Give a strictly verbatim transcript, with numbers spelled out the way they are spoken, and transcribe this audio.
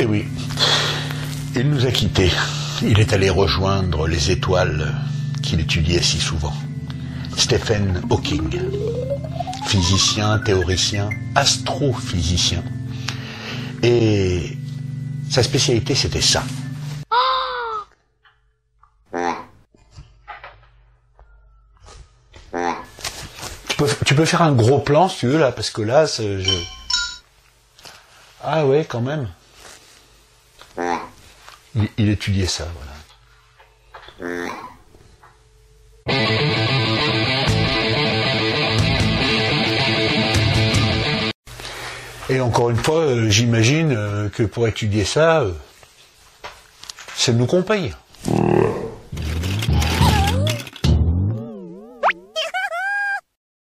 Et oui, il nous a quittés. Il est allé rejoindre les étoiles qu'il étudiait si souvent. Stephen Hawking, physicien, théoricien, astrophysicien. Et sa spécialité, c'était ça. Tu peux, tu peux faire un gros plan si tu veux là, parce que là, je... Ah ouais, quand même. Il, il étudiait ça, voilà. Et encore une fois, euh, j'imagine euh, que pour étudier ça, euh, c'est nous qu'on paye.